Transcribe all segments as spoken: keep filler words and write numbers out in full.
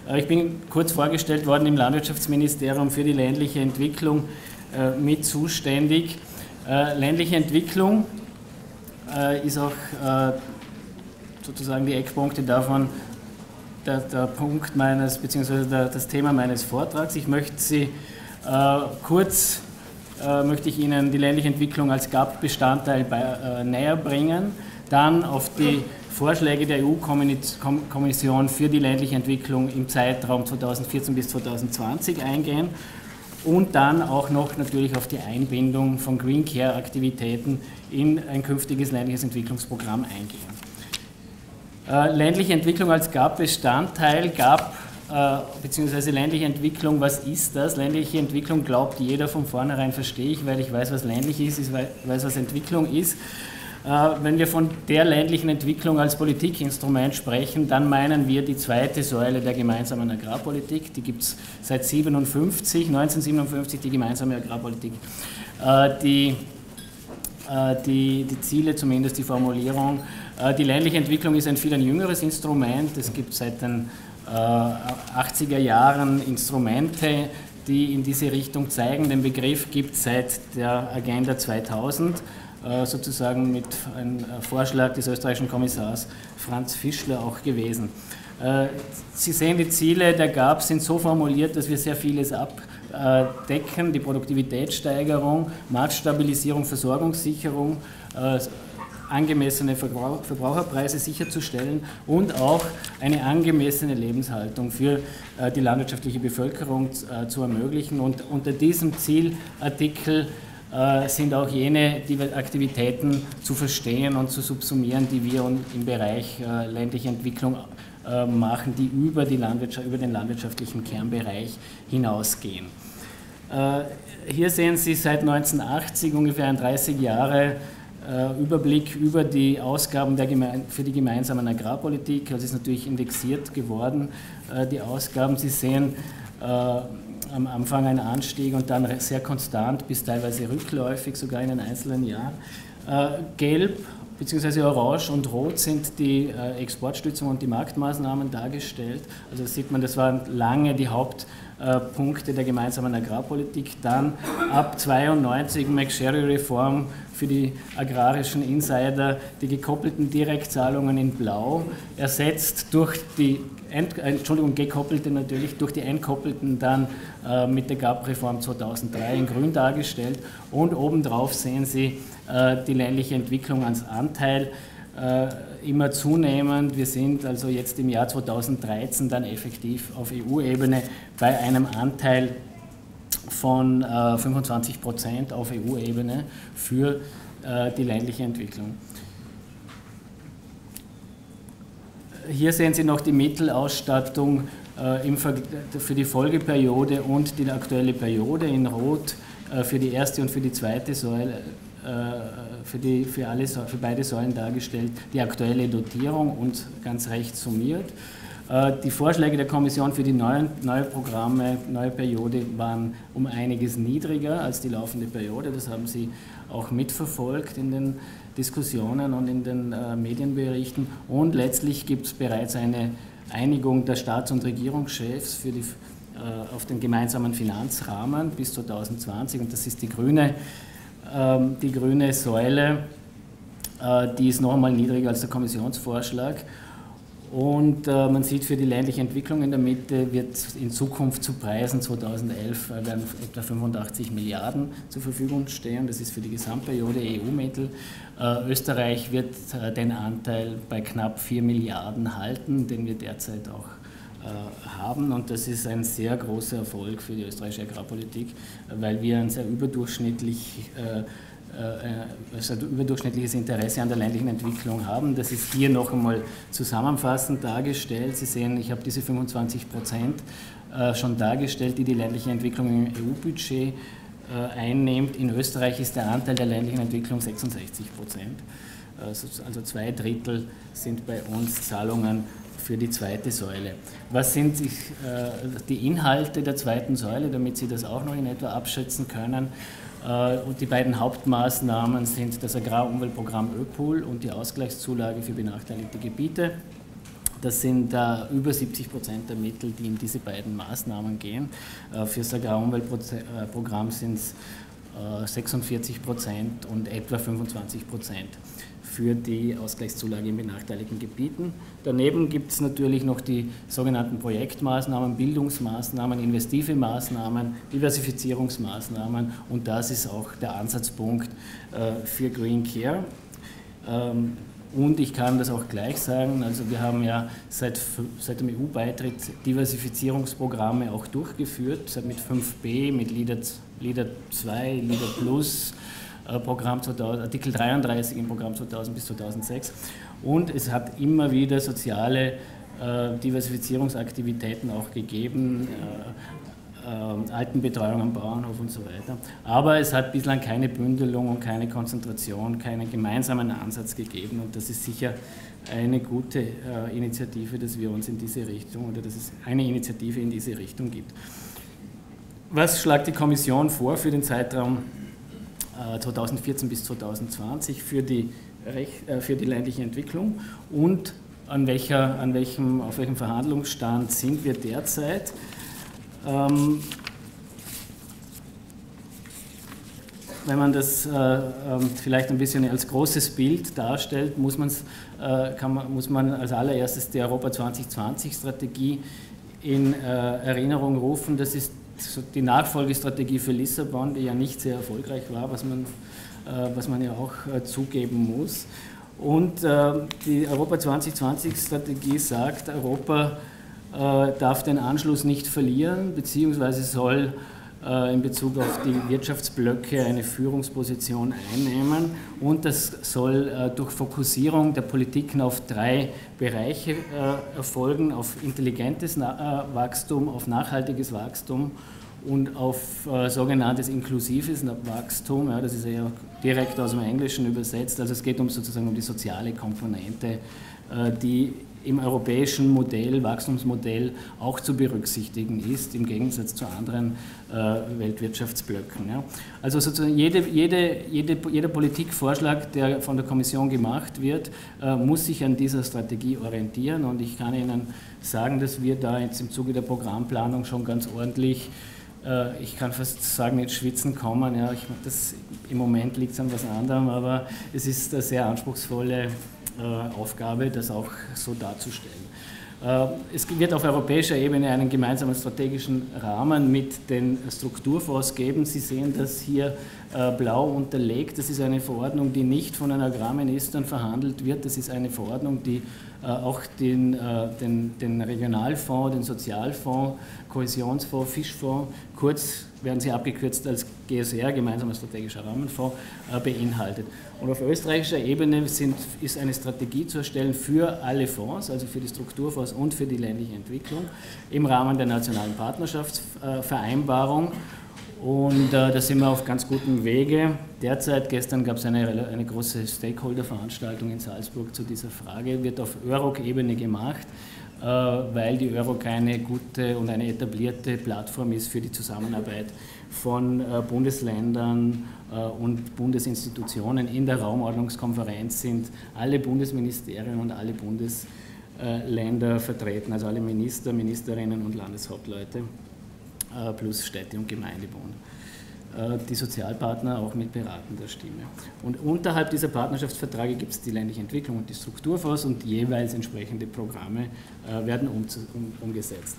Ich bin kurz vorgestellt worden im Landwirtschaftsministerium für die ländliche Entwicklung mit zuständig. Ländliche Entwicklung ist auch sozusagen die Eckpunkte davon, der, der Punkt meines, beziehungsweise der, das Thema meines Vortrags. Ich möchte Sie äh, kurz, äh, möchte ich Ihnen die ländliche Entwicklung als G A P-Bestandteil äh, näher bringen, dann auf die Vorschläge der E U-Kommission für die ländliche Entwicklung im Zeitraum zweitausendvierzehn bis zweitausendzwanzig eingehen und dann auch noch natürlich auf die Einbindung von Green Care-Aktivitäten in ein künftiges ländliches Entwicklungsprogramm eingehen. Äh, ländliche Entwicklung als G A P-Bestandteil, G A P äh, bzw. ländliche Entwicklung, was ist das? Ländliche Entwicklung glaubt jeder von vornherein, verstehe ich, weil ich weiß, was ländlich ist, ich weiß, was Entwicklung ist. Äh, wenn wir von der ländlichen Entwicklung als Politikinstrument sprechen, dann meinen wir die zweite Säule der gemeinsamen Agrarpolitik, die gibt es seit siebenundfünfzig, neunzehnhundertsiebenundfünfzig, die gemeinsame Agrarpolitik, äh, die Die, die Ziele, zumindest die Formulierung. Die ländliche Entwicklung ist ein viel ein jüngeres Instrument. Es gibt seit den äh, achtziger Jahren Instrumente, die in diese Richtung zeigen. Den Begriff gibt es seit der Agenda zweitausend, äh, sozusagen mit einem Vorschlag des österreichischen Kommissars Franz Fischler auch gewesen. Äh, Sie sehen, die Ziele der G A P sind so formuliert, dass wir sehr vieles ab decken, die Produktivitätssteigerung, Marktstabilisierung, Versorgungssicherung, äh, angemessene Verbrauch, Verbraucherpreise sicherzustellen und auch eine angemessene Lebenshaltung für äh, die landwirtschaftliche Bevölkerung äh, zu ermöglichen. Und unter diesem Zielartikel äh, sind auch jene die Aktivitäten zu verstehen und zu subsumieren, die wir im Bereich äh, ländliche Entwicklung äh, machen, die über, die Landwirtschaft, über den landwirtschaftlichen Kernbereich hinausgehen. Hier sehen Sie seit neunzehnhundertachtzig ungefähr ein dreißig Jahre äh, Überblick über die Ausgaben der Geme für die gemeinsame Agrarpolitik. Das ist natürlich indexiert geworden, äh, die Ausgaben. Sie sehen äh, am Anfang einen Anstieg und dann sehr konstant bis teilweise rückläufig, sogar in den einzelnen Jahren. Äh, gelb bzw. orange und rot sind die äh, Exportstützung und die Marktmaßnahmen dargestellt. Also sieht man, das waren lange die Haupt Punkte der gemeinsamen Agrarpolitik. Dann ab zweiundneunzig McSherry-Reform für die agrarischen Insider, die gekoppelten Direktzahlungen in Blau, ersetzt durch die, Ent, Entschuldigung, gekoppelte natürlich, durch die entkoppelten dann äh, mit der G A P-Reform zweitausenddrei in Grün dargestellt. Und obendrauf sehen Sie äh, die ländliche Entwicklung als Anteil, Äh, immer zunehmend. Wir sind also jetzt im Jahr zweitausenddreizehn dann effektiv auf E U-Ebene bei einem Anteil von äh, fünfundzwanzig Prozent auf E U-Ebene für äh, die ländliche Entwicklung. Hier sehen Sie noch die Mittelausstattung äh, im für die Folgeperiode und die aktuelle Periode in Rot äh, für die erste und für die zweite Säule. Für, die, für, alle, für beide Säulen dargestellt, die aktuelle Dotierung und ganz rechts summiert. Die Vorschläge der Kommission für die neuen neue Programme, neue Periode waren um einiges niedriger als die laufende Periode. Das haben Sie auch mitverfolgt in den Diskussionen und in den äh, Medienberichten. Und letztlich gibt es bereits eine Einigung der Staats- und Regierungschefs für die, äh, auf den gemeinsamen Finanzrahmen bis zweitausendzwanzig. Und das ist die grüne Die grüne Säule, die ist noch einmal niedriger als der Kommissionsvorschlag. Und man sieht, für die ländliche Entwicklung in der Mitte wird in Zukunft zu Preisen zweitausendelf werden etwa fünfundachtzig Milliarden zur Verfügung stehen. Das ist für die Gesamtperiode E U-Mittel. Österreich wird den Anteil bei knapp vier Milliarden halten, den wir derzeit auch haben, und das ist ein sehr großer Erfolg für die österreichische Agrarpolitik, weil wir ein sehr überdurchschnittlich, äh, äh, also überdurchschnittliches Interesse an der ländlichen Entwicklung haben. Das ist hier noch einmal zusammenfassend dargestellt. Sie sehen, ich habe diese fünfundzwanzig Prozent äh, schon dargestellt, die die ländliche Entwicklung im E U-Budget äh, einnimmt. In Österreich ist der Anteil der ländlichen Entwicklung sechsundsechzig Prozent. Also zwei Drittel sind bei uns Zahlungen für die zweite Säule. Was sind äh, die Inhalte der zweiten Säule, damit Sie das auch noch in etwa abschätzen können? Äh, und die beiden Hauptmaßnahmen sind das Agrarumweltprogramm ÖPUL und die Ausgleichszulage für benachteiligte Gebiete. Das sind äh, über siebzig Prozent der Mittel, die in diese beiden Maßnahmen gehen. Äh, für das Agrarumweltprogramm sind es äh, sechsundvierzig Prozent und etwa fünfundzwanzig Prozent für die Ausgleichszulage in benachteiligten Gebieten. Daneben gibt es natürlich noch die sogenannten Projektmaßnahmen, Bildungsmaßnahmen, investive Maßnahmen, Diversifizierungsmaßnahmen, und das ist auch der Ansatzpunkt äh, für Green Care. Ähm, Und ich kann das auch gleich sagen, also wir haben ja seit, seit dem E U-Beitritt Diversifizierungsprogramme auch durchgeführt, mit fünf B, mit LEADER, LEADER zwei, LEADER Plus, äh, Programm zweitausend, Artikel dreiunddreißig im Programm zweitausend bis zweitausendsechs. Und es hat immer wieder soziale äh, Diversifizierungsaktivitäten auch gegeben, äh, äh, Altenbetreuung am Bauernhof und so weiter. Aber es hat bislang keine Bündelung und keine Konzentration, keinen gemeinsamen Ansatz gegeben, und das ist sicher eine gute äh, Initiative, dass wir uns in diese Richtung, oder dass es eine Initiative in diese Richtung gibt. Was schlägt die Kommission vor für den Zeitraum äh, zweitausendvierzehn bis zweitausendzwanzig für die, Rech äh, für die ländliche Entwicklung, und an welcher, an welchem, auf welchem Verhandlungsstand sind wir derzeit? Ähm, wenn man das äh, äh, vielleicht ein bisschen als großes Bild darstellt, muss, man's, äh, kann man, muss man als allererstes die Europa zweitausendzwanzig-Strategie in äh, Erinnerung rufen. Das ist die Nachfolgestrategie für Lissabon, die ja nicht sehr erfolgreich war, was man, äh, was man ja auch äh, zugeben muss. Und äh, die Europa zweitausendzwanzig-Strategie sagt, Europa äh, darf den Anschluss nicht verlieren, beziehungsweise soll äh, in Bezug auf die Wirtschaftsblöcke eine Führungsposition einnehmen, und das soll äh, durch Fokussierung der Politiken auf drei Bereiche äh, erfolgen: auf intelligentes Na äh, Wachstum, auf nachhaltiges Wachstum und auf äh, sogenanntes inklusives Wachstum. Ja, das ist ja direkt aus dem Englischen übersetzt. Also es geht um sozusagen um die soziale Komponente, äh, die im europäischen Modell, Wachstumsmodell auch zu berücksichtigen ist, im Gegensatz zu anderen äh, Weltwirtschaftsblöcken. Ja. Also sozusagen jede, jede, jede, jeder Politikvorschlag, der von der Kommission gemacht wird, äh, muss sich an dieser Strategie orientieren, und ich kann Ihnen sagen, dass wir da jetzt im Zuge der Programmplanung schon ganz ordentlich, äh, ich kann fast sagen, ins Schwitzen kommen. Ja. Ich, das, im Moment liegt es an was anderem, aber es ist eine sehr anspruchsvolle Aufgabe, das auch so darzustellen. Es wird auf europäischer Ebene einen gemeinsamen strategischen Rahmen mit den Strukturfonds geben. Sie sehen das hier blau unterlegt. Das ist eine Verordnung, die nicht von den Agrarministern verhandelt wird. Das ist eine Verordnung, die auch den, den, den Regionalfonds, den Sozialfonds, Kohäsionsfonds, Fischfonds, kurz werden sie abgekürzt als G S R, Gemeinsamer Strategischer Rahmenfonds, beinhaltet. Und auf österreichischer Ebene sind, ist eine Strategie zu erstellen für alle Fonds, also für die Strukturfonds und für die ländliche Entwicklung, im Rahmen der nationalen Partnerschaftsvereinbarung. Und äh, da sind wir auf ganz gutem Wege. Derzeit, gestern gab es eine, eine große Stakeholder-Veranstaltung in Salzburg zu dieser Frage, wird auf Ö R O C-Ebene gemacht, äh, weil die Ö R O C eine gute und eine etablierte Plattform ist für die Zusammenarbeit von äh, Bundesländern äh, und Bundesinstitutionen. In der Raumordnungskonferenz sind alle Bundesministerien und alle Bundesländer vertreten, also alle Minister, Ministerinnen und Landeshauptleute, plus Städte und Gemeindebund. Die Sozialpartner auch mit beratender Stimme. Und unterhalb dieser Partnerschaftsverträge gibt es die ländliche Entwicklung und die Strukturfonds, und jeweils entsprechende Programme werden um, um, umgesetzt.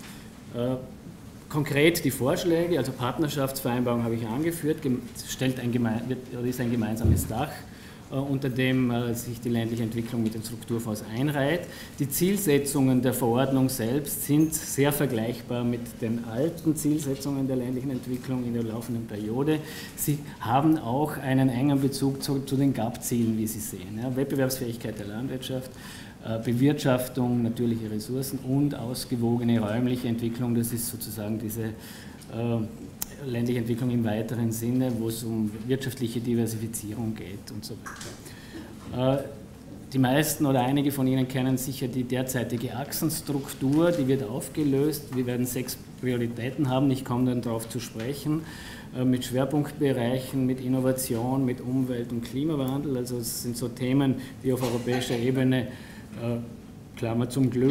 Konkret die Vorschläge, also Partnerschaftsvereinbarung habe ich angeführt, stellt ein, wird, oder ist ein gemeinsames Dach, unter dem sich die ländliche Entwicklung mit den Strukturfonds einreiht. Die Zielsetzungen der Verordnung selbst sind sehr vergleichbar mit den alten Zielsetzungen der ländlichen Entwicklung in der laufenden Periode. Sie haben auch einen engen Bezug zu, zu den G A P-Zielen, wie Sie sehen. Ja, Wettbewerbsfähigkeit der Landwirtschaft, Bewirtschaftung, natürliche Ressourcen und ausgewogene räumliche Entwicklung. Das ist sozusagen diese äh, ländliche Entwicklung im weiteren Sinne, wo es um wirtschaftliche Diversifizierung geht und so weiter. Die meisten oder einige von Ihnen kennen sicher die derzeitige Achsenstruktur, die wird aufgelöst. Wir werden sechs Prioritäten haben, ich komme dann darauf zu sprechen, mit Schwerpunktbereichen, mit Innovation, mit Umwelt- und Klimawandel. Also es sind so Themen, die auf europäischer Ebene Klammer zum Glück,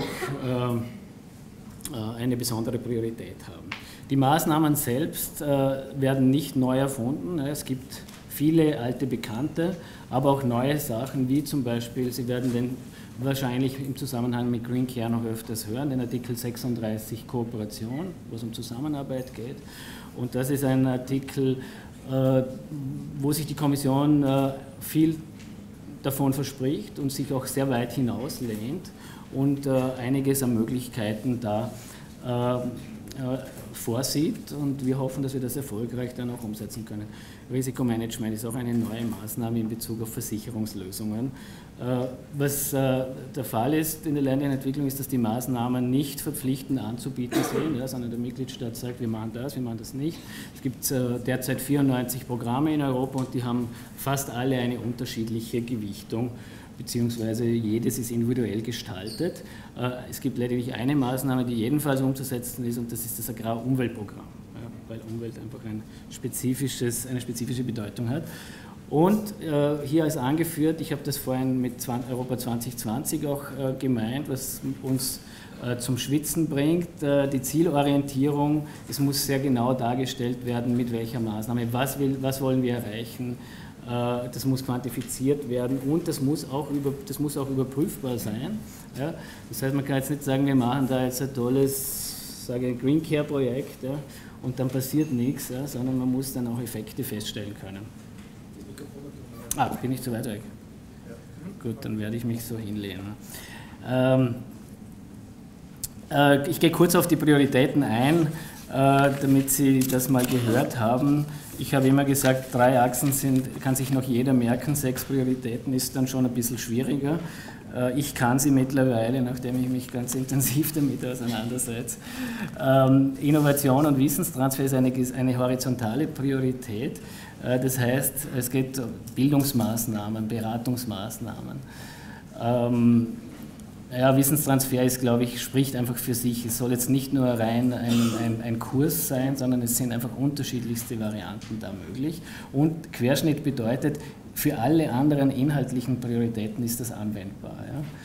eine besondere Priorität haben. Die Maßnahmen selbst werden nicht neu erfunden. Es gibt viele alte Bekannte, aber auch neue Sachen, wie zum Beispiel, Sie werden den wahrscheinlich im Zusammenhang mit Green Care noch öfters hören, den Artikel sechsunddreißig Kooperation, wo es um Zusammenarbeit geht. Und das ist ein Artikel, wo sich die Kommission viel davon verspricht und sich auch sehr weit hinauslehnt und einiges an Möglichkeiten da vorsieht, und wir hoffen, dass wir das erfolgreich dann auch umsetzen können. Risikomanagement ist auch eine neue Maßnahme in Bezug auf Versicherungslösungen. Was der Fall ist in der ländlichen Entwicklung, ist, dass die Maßnahmen nicht verpflichtend anzubieten sind, ja, sondern der Mitgliedstaat sagt, wir machen das, wir machen das nicht. Es gibt derzeit vierundneunzig Programme in Europa und die haben fast alle eine unterschiedliche Gewichtung, beziehungsweise jedes ist individuell gestaltet. Es gibt lediglich eine Maßnahme, die jedenfalls umzusetzen ist, und das ist das Agrarumweltprogramm, ja, weil Umwelt einfach ein spezifisches, eine spezifische Bedeutung hat. Und äh, hier als angeführt, ich habe das vorhin mit Europa zwanzig zwanzig auch äh, gemeint, was uns äh, zum Schwitzen bringt, äh, die Zielorientierung, es muss sehr genau dargestellt werden, mit welcher Maßnahme, was, will, was wollen wir erreichen. Das muss quantifiziert werden und das muss auch, über, das muss auch überprüfbar sein. Ja? Das heißt, man kann jetzt nicht sagen, wir machen da jetzt ein tolles, sage ich, Green Care Projekt, ja, und dann passiert nichts, ja, sondern man muss dann auch Effekte feststellen können. Ah, bin ich zu weit weg? Ja. Gut, dann werde ich mich so hinlehnen. Ähm, äh, ich gehe kurz auf die Prioritäten ein, äh, damit Sie das mal gehört haben. Ich habe immer gesagt, drei Achsen sind, kann sich noch jeder merken, sechs Prioritäten ist dann schon ein bisschen schwieriger. Ich kann sie mittlerweile, nachdem ich mich ganz intensiv damit auseinandersetze. Innovation und Wissenstransfer ist eine, eine horizontale Priorität. Das heißt, es geht um Bildungsmaßnahmen, Beratungsmaßnahmen. Ja, Wissenstransfer ist, glaube ich, spricht einfach für sich. Es soll jetzt nicht nur rein ein, ein, ein Kurs sein, sondern es sind einfach unterschiedlichste Varianten da möglich. Und Querschnitt bedeutet, für alle anderen inhaltlichen Prioritäten ist das anwendbar.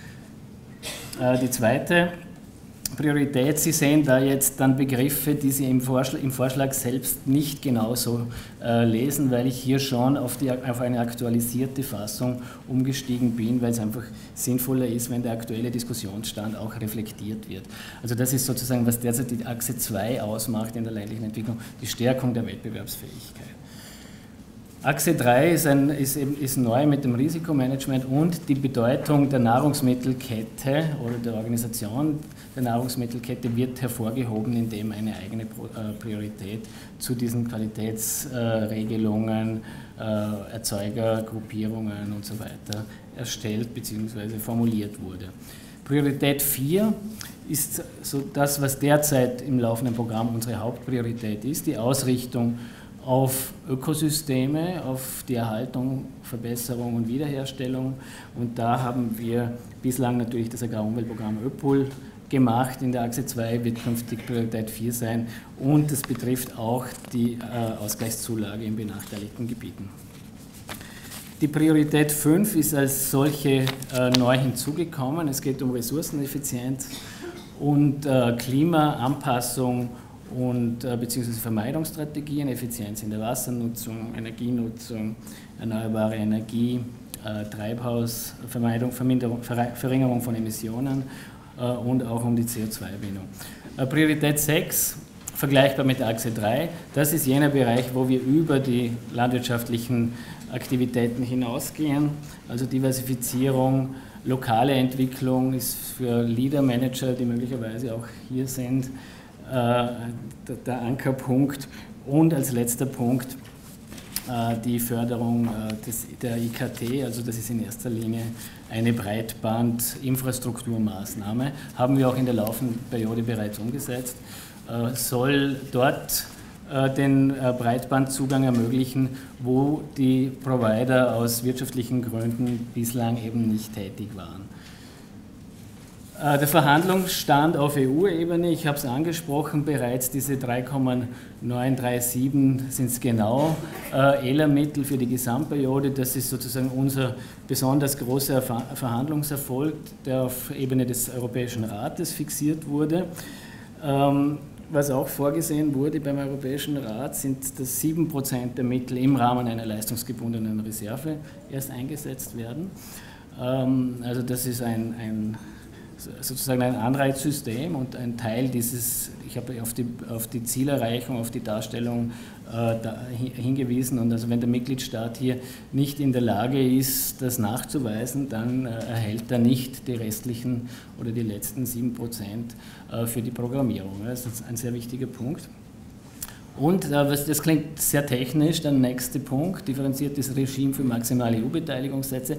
Ja. Die zweite Priorität, Sie sehen da jetzt dann Begriffe, die Sie im Vorschlag, im Vorschlag selbst nicht genauso äh, lesen, weil ich hier schon auf, die, auf eine aktualisierte Fassung umgestiegen bin, weil es einfach sinnvoller ist, wenn der aktuelle Diskussionsstand auch reflektiert wird. Also das ist sozusagen, was derzeit die Achse zwei ausmacht in der ländlichen Entwicklung, die Stärkung der Wettbewerbsfähigkeit. Achse drei ist, ein, ist, ist neu mit dem Risikomanagement und die Bedeutung der Nahrungsmittelkette oder der Organisation der Nahrungsmittelkette wird hervorgehoben, indem eine eigene Priorität zu diesen Qualitätsregelungen, Erzeugergruppierungen und so weiter erstellt bzw. formuliert wurde. Priorität vier ist so das, was derzeit im laufenden Programm unsere Hauptpriorität ist, die Ausrichtung auf Ökosysteme, auf die Erhaltung, Verbesserung und Wiederherstellung. Und da haben wir bislang natürlich das Agrarumweltprogramm ÖPOL gemacht. In der Achse zwei wird künftig Priorität vier sein und es betrifft auch die äh, Ausgleichszulage in benachteiligten Gebieten. Die Priorität fünf ist als solche äh, neu hinzugekommen. Es geht um Ressourceneffizienz und äh, Klimaanpassung und äh, beziehungsweise Vermeidungsstrategien, Effizienz in der Wassernutzung, Energienutzung, erneuerbare Energie, äh, Treibhausvermeidung, Verminderung, Verringerung von Emissionen äh, und auch um die C O zwei Bindung. Äh, Priorität sechs, vergleichbar mit der Achse drei, das ist jener Bereich, wo wir über die landwirtschaftlichen Aktivitäten hinausgehen, also Diversifizierung, lokale Entwicklung ist für Leader-Manager, die möglicherweise auch hier sind, der Ankerpunkt und als letzter Punkt die Förderung des, der I K T, also das ist in erster Linie eine Breitbandinfrastrukturmaßnahme, haben wir auch in der laufenden Periode bereits umgesetzt, soll dort den Breitbandzugang ermöglichen, wo die Provider aus wirtschaftlichen Gründen bislang eben nicht tätig waren. Der Verhandlungsstand auf E U-Ebene, ich habe es angesprochen bereits, diese drei Komma neun drei sieben sind es genau, äh, E L A-Mittel für die Gesamtperiode, das ist sozusagen unser besonders großer Ver Verhandlungserfolg, der auf Ebene des Europäischen Rates fixiert wurde. Ähm, was auch vorgesehen wurde beim Europäischen Rat, sind, dass sieben Prozent der Mittel im Rahmen einer leistungsgebundenen Reserve erst eingesetzt werden. Ähm, also das ist ein, ein sozusagen ein Anreizsystem und ein Teil dieses, ich habe auf die, auf die Zielerreichung, auf die Darstellung äh, da, hingewiesen, und also wenn der Mitgliedstaat hier nicht in der Lage ist, das nachzuweisen, dann äh, erhält er nicht die restlichen oder die letzten sieben Prozent äh, für die Programmierung. Das ist ein sehr wichtiger Punkt. Und äh, was, das klingt sehr technisch, der nächste Punkt, differenziertes Regime für maximale E U-Beteiligungssätze.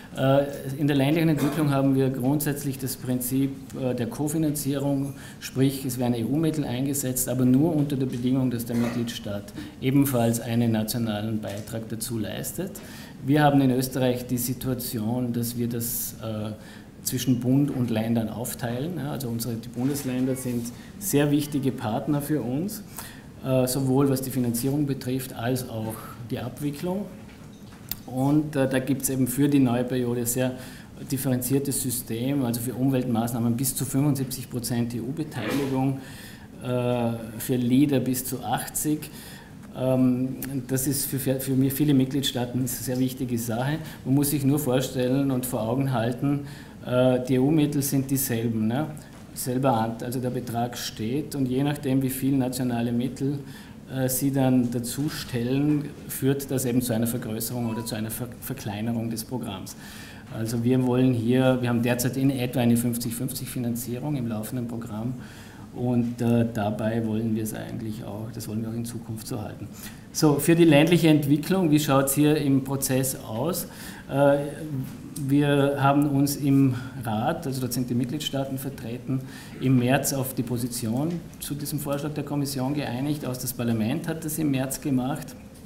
In der ländlichen Entwicklung haben wir grundsätzlich das Prinzip der Kofinanzierung, sprich es werden E U-Mittel eingesetzt, aber nur unter der Bedingung, dass der Mitgliedstaat ebenfalls einen nationalen Beitrag dazu leistet. Wir haben in Österreich die Situation, dass wir das äh, zwischen Bund und Ländern aufteilen. Ja, also unsere die Bundesländer sind sehr wichtige Partner für uns, äh, sowohl was die Finanzierung betrifft, als auch die Abwicklung. Und äh, da gibt es eben für die neue Periode sehr differenziertes System, also für Umweltmaßnahmen bis zu fünfundsiebzig Prozent E U-Beteiligung, äh, für LEADER bis zu achtzig. Ähm, das ist für, für mir viele Mitgliedstaaten eine sehr wichtige Sache. Man muss sich nur vorstellen und vor Augen halten, äh, die E U-Mittel sind dieselben, ne? Selber, also der Betrag steht, und je nachdem, wie viel nationale Mittel sie dann dazu stellen, führt das eben zu einer Vergrößerung oder zu einer Ver Verkleinerung des Programms. Also wir wollen hier, wir haben derzeit in etwa eine fünfzig fünfzig Finanzierung im laufenden Programm, und äh, dabei wollen wir es eigentlich auch, das wollen wir auch in Zukunft so halten. So, für die ländliche Entwicklung, wie schaut es hier im Prozess aus? Äh, wir haben uns im Rat, also dort sind die Mitgliedstaaten vertreten, im März auf die Position zu diesem Vorschlag der Kommission geeinigt. Auch das Parlament hat das im März gemacht.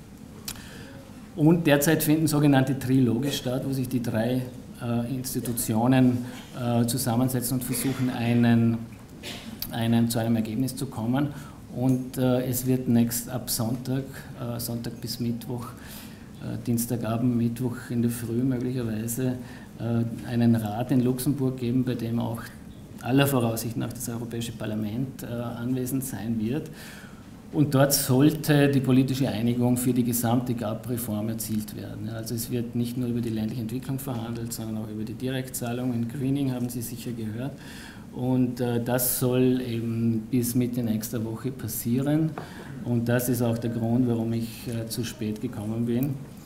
Und derzeit finden sogenannte Triloge statt, wo sich die drei äh, Institutionen äh, zusammensetzen und versuchen, einen, einen, zu einem Ergebnis zu kommen. Und äh, es wird nächst ab Sonntag, äh, Sonntag bis Mittwoch, äh, Dienstagabend, Mittwoch in der Früh möglicherweise äh, einen Rat in Luxemburg geben, bei dem auch aller Voraussicht nach das Europäische Parlament äh, anwesend sein wird. Und dort sollte die politische Einigung für die gesamte G A P-Reform erzielt werden. Also es wird nicht nur über die ländliche Entwicklung verhandelt, sondern auch über die Direktzahlungen. Greening haben Sie sicher gehört. Und äh, das soll eben bis Mitte nächster Woche passieren. Und das ist auch der Grund, warum ich äh, zu spät gekommen bin.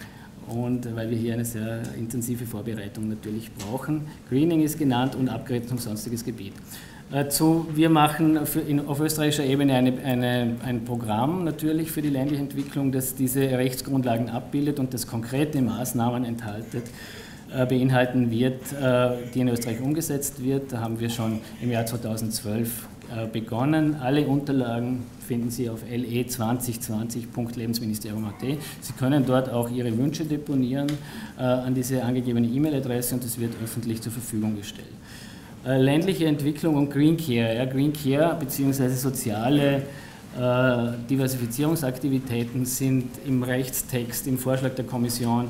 Und weil wir hier eine sehr intensive Vorbereitung natürlich brauchen. Greening ist genannt und Abgrenzung sonstiges Gebiet. Äh, zu, wir machen für in, auf österreichischer Ebene eine, eine, ein Programm natürlich für die ländliche Entwicklung, das diese Rechtsgrundlagen abbildet und das konkrete Maßnahmen enthaltet. Beinhalten wird, die in Österreich umgesetzt wird. Da haben wir schon im Jahr zweitausendzwölf begonnen. Alle Unterlagen finden Sie auf l e zwanzig zwanzig punkt lebensministerium punkt a t. Sie können dort auch Ihre Wünsche deponieren an diese angegebene E-Mail-Adresse, und es wird öffentlich zur Verfügung gestellt. Ländliche Entwicklung und Green Care. Ja, Green Care bzw. soziale äh, Diversifizierungsaktivitäten sind im Rechtstext, im Vorschlag der Kommission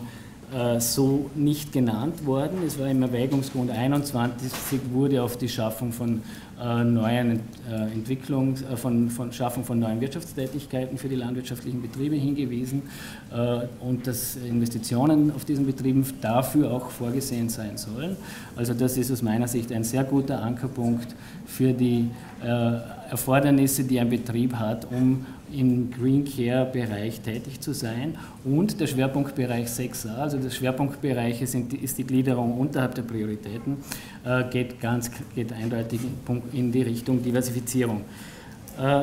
so nicht genannt worden. Es war im Erwägungsgrund einundzwanzig, wurde auf die Schaffung von äh, neuen äh, Entwicklung, äh, von, von Schaffung von neuen Wirtschaftstätigkeiten für die landwirtschaftlichen Betriebe hingewiesen äh, und dass Investitionen auf diesen Betrieben dafür auch vorgesehen sein sollen. Also das ist aus meiner Sicht ein sehr guter Ankerpunkt für die äh, Erfordernisse, die ein Betrieb hat, um im Green Care-Bereich tätig zu sein. Und der Schwerpunktbereich sechs a, also der Schwerpunktbereiche sind, ist die Gliederung unterhalb der Prioritäten, äh, geht, ganz, geht eindeutig in die Richtung Diversifizierung. Äh,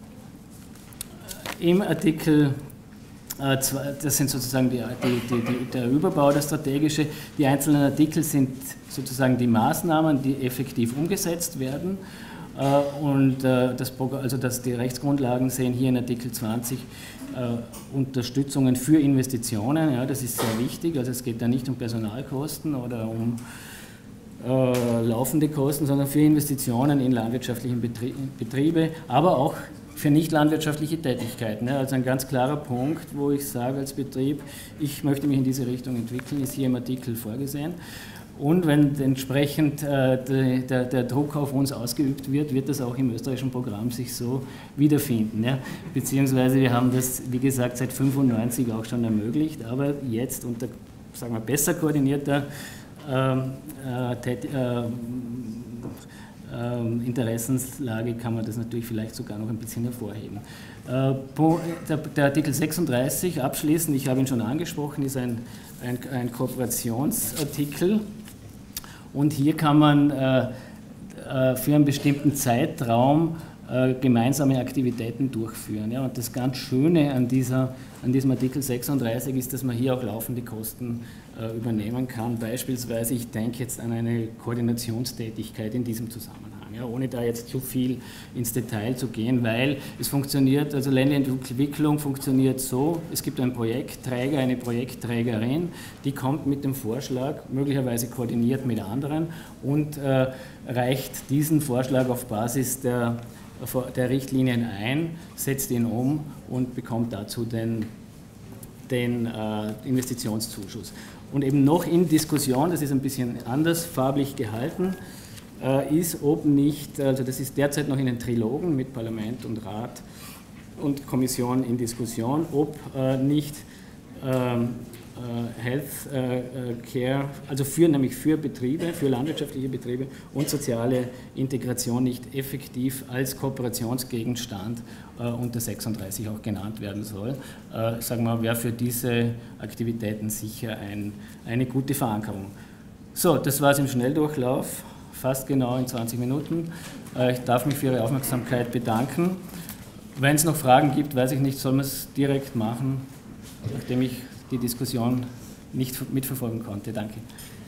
Im Artikel, äh, das sind sozusagen die, die, die, die, der Überbau, der strategische, die einzelnen Artikel sind sozusagen die Maßnahmen, die effektiv umgesetzt werden. Und das, also dass die Rechtsgrundlagen sehen hier in Artikel zwanzig äh, Unterstützungen für Investitionen, ja, das ist sehr wichtig, also es geht da nicht um Personalkosten oder um äh, laufende Kosten, sondern für Investitionen in landwirtschaftliche Betrie Betriebe, aber auch für nicht landwirtschaftliche Tätigkeiten. Ja, also ein ganz klarer Punkt, wo ich sage als Betrieb, ich möchte mich in diese Richtung entwickeln, ist hier im Artikel vorgesehen. Und wenn entsprechend äh, de, der, der Druck auf uns ausgeübt wird, wird das auch im österreichischen Programm sich so wiederfinden. Ja? Beziehungsweise wir haben das, wie gesagt, seit neunzehnhundertfünfundneunzig auch schon ermöglicht, aber jetzt unter, sagen wir, besser koordinierter ähm, äh, tät, äh, äh, Interessenslage kann man das natürlich vielleicht sogar noch ein bisschen hervorheben. Äh, der, der Artikel sechsunddreißig, abschließend, ich habe ihn schon angesprochen, ist ein, ein, ein Kooperationsartikel. Und hier kann man äh, äh, für einen bestimmten Zeitraum äh, gemeinsame Aktivitäten durchführen. Ja? Und das ganz Schöne an, dieser, an diesem Artikel sechsunddreißig ist, dass man hier auch laufende Kosten äh, übernehmen kann. Beispielsweise, ich denke jetzt an eine Koordinationstätigkeit in diesem Zusammenhang. Ja, ohne da jetzt zu viel ins Detail zu gehen, weil es funktioniert, also ländliche Entwicklung funktioniert so, es gibt einen Projektträger, eine Projektträgerin, die kommt mit dem Vorschlag, möglicherweise koordiniert mit anderen und äh, reicht diesen Vorschlag auf Basis der, der Richtlinien ein, setzt ihn um und bekommt dazu den, den äh, Investitionszuschuss. Und eben noch in Diskussion, das ist ein bisschen anders farblich gehalten, ist, ob nicht, also das ist derzeit noch in den Trilogen mit Parlament und Rat und Kommission in Diskussion, ob äh, nicht ähm, äh, Health äh, Care, also für, nämlich für Betriebe, für landwirtschaftliche Betriebe und soziale Integration nicht effektiv als Kooperationsgegenstand äh, unter sechsunddreißig auch genannt werden soll. Äh, sagen wir, wäre für diese Aktivitäten sicher ein, eine gute Verankerung. So, das war es im Schnelldurchlauf. Fast genau in zwanzig Minuten. Ich darf mich für Ihre Aufmerksamkeit bedanken. Wenn es noch Fragen gibt, weiß ich nicht, soll man es direkt machen, nachdem ich die Diskussion nicht mitverfolgen konnte. Danke.